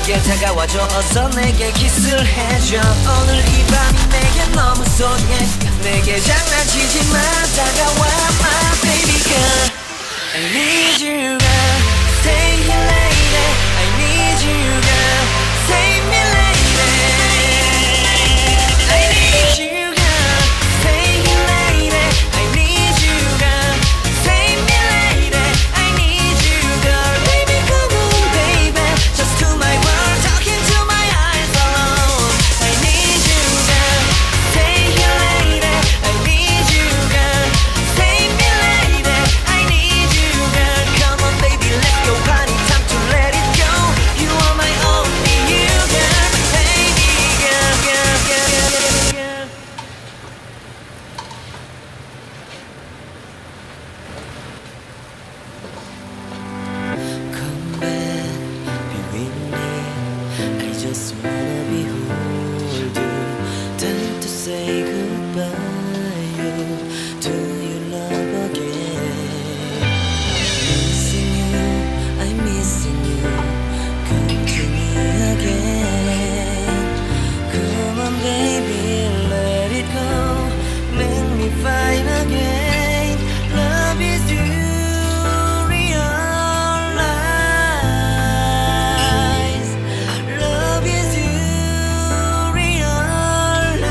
내게 다가와줘 어서 내게 키스를 해줘 오늘 이 밤이 내게 너무 소중해 내게 장난치지 마 다가와 my baby girl I need you girl Stay here lady I need you girl Save me lady I need you girl Stay here lady I need you girl Save me lady I need you girl Baby come on baby Just to my world talking to my eyes alone I need you girl Stay here lady I need you girl Save me lady I need you girl Come on baby let's go party time to let it go You are my only you girl Baby girl girl girl girl girl Come back, be with me I just wanna behold you Time to say goodbye to your love again Missing you, I'm missing you Come to me again Come on baby, let it go Make me fine again Love is you Love is you, realize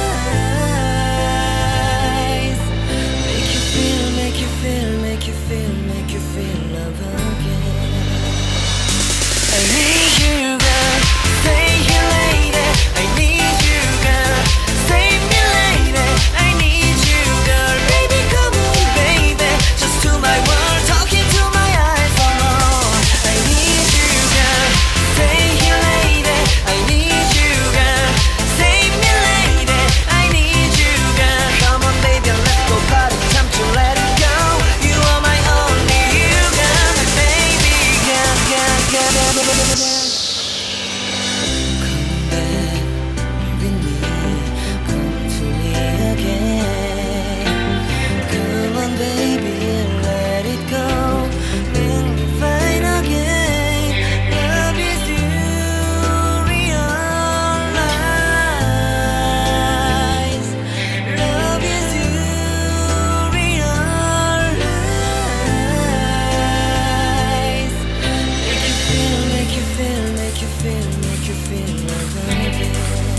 Make you feel, make you feel, make you feel, make you feel love again I need you girl, stay here lady I need you girl, save me lady I need you girl, baby come on baby Just to my world, talking to my eyes alone I need you girl, stay here lady I need you girl, save me lady I need you girl Come on baby let's go party, time to let it go You are my only you girl, my baby girl, girl, girl, girl, girl, girl. Come back, be with me, come to me again Come on baby, let it go Make me fine again Love is you, realize Love is you, realize Make you feel, make you feel, make you feel, make you feel love again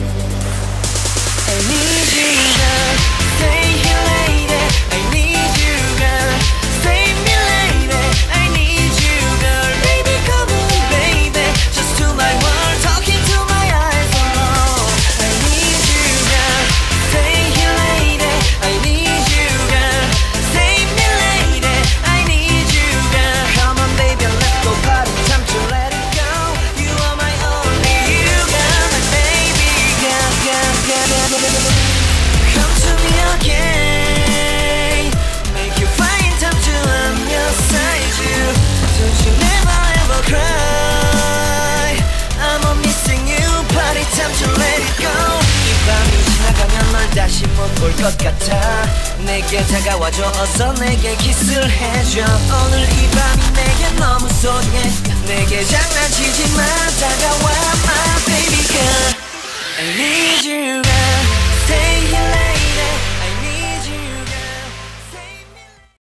I need you girl, stay here lady I need you girl, save me lady I need you girl, baby come on baby Just to my world, talking to my eyes alone I need you girl, stay here lady I need you girl, save me lady I need you girl Come on baby let's go party, time to let it go You are my only you girl, my baby girl, girl, girl, girl, girl. Come to me again Make you find time to I'm your side you Don't you never ever cry I'm on missing you Party time to let it go 이 밤이 지나가면 널 다시 못 볼 것 같아 내게 다가와줘 어서 내게 키스를 해줘 오늘 이 밤이 내게 너무 소중해 내게 장난치지 마